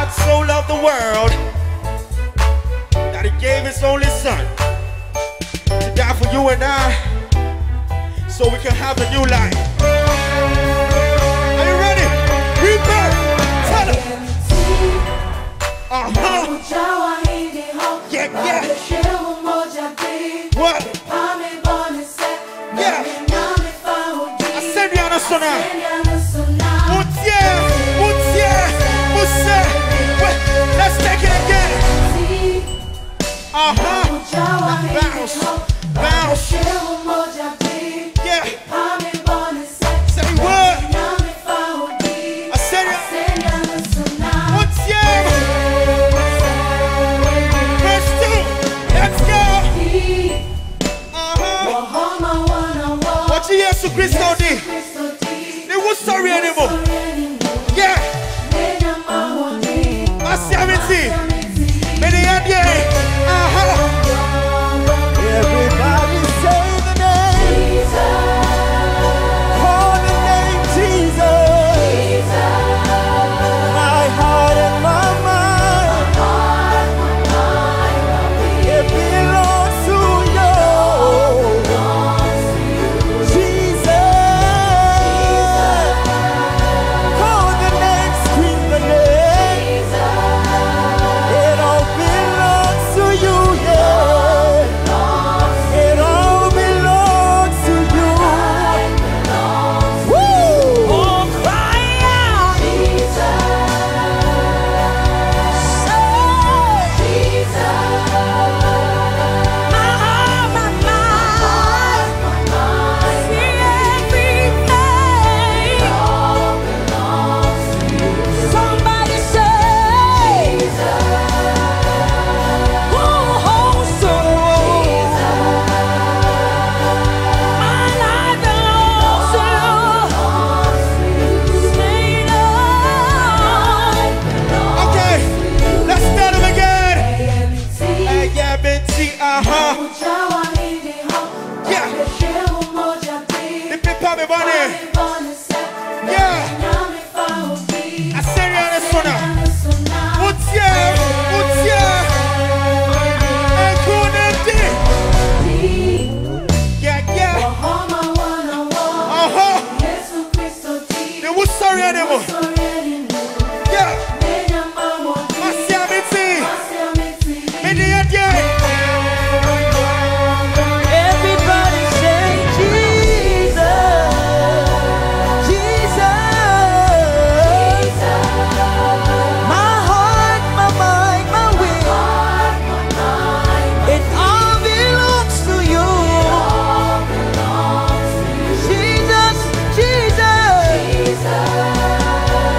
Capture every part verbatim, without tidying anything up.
God so loved the world that he gave his only son to die for you and I, so we can have a new life. Are you ready? Rebirth. Tell them. Uh-huh. Yeah, yeah. What? Yeah. Asiedu Sona. Boateng, Boateng, Boateng. Let's take it again. Uh-huh. Bounce, bounce. Yeah. Say what? Asiedu. Boateng. Verse two. Let's go. Uh-huh. What you Jesus Christ did? They won't sorry anymore. Yeah. Asiedu. May they end here. Uh-huh. Everybody say the name Jesus. Call the name Jesus. Jesus. My heart and my mind, it belongs to you. Jesus. Call the name, scream the name. It all belongs to you, yeah. It all belongs to you. Woo! Oh, cry out. My heart, my mind, see everything. Somebody say, who holds the world? My life belongs to you. Stay alive. Okay, let's start them again. Hey, yeah, Benji, uh-huh. Yeah. The people me money. Yeah. Asiedu Sona. Boateng, Boateng. Ekow, Kneid. Yeah, yeah. Uh-huh. They won't sorry anymore. Yeah. Asiedu. May they end here. Everybody say Jesus. Jesus. My heart, my mind, my will, it all belongs to you. Jesus, Jesus.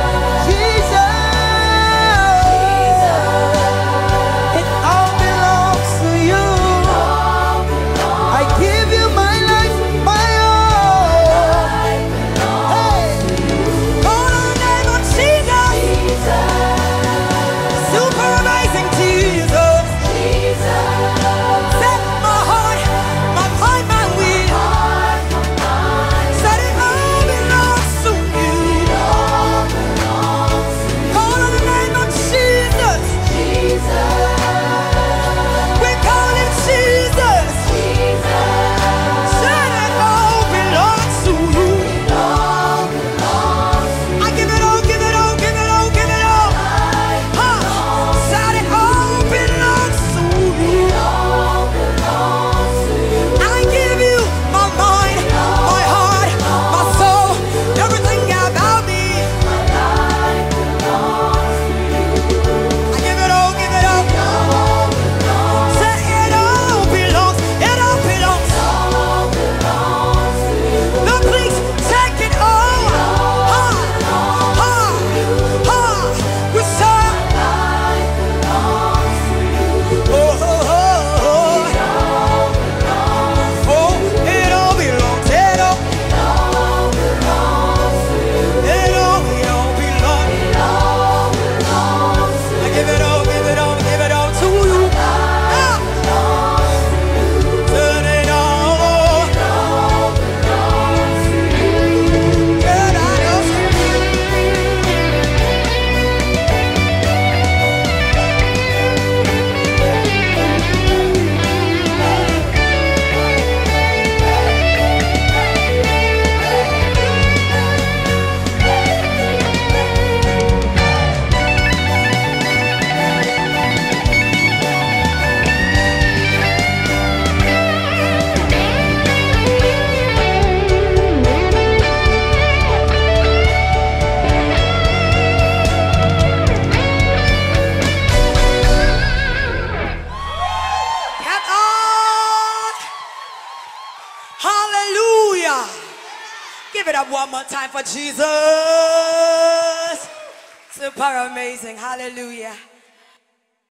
Give it up one more time for Jesus. Super amazing. Hallelujah.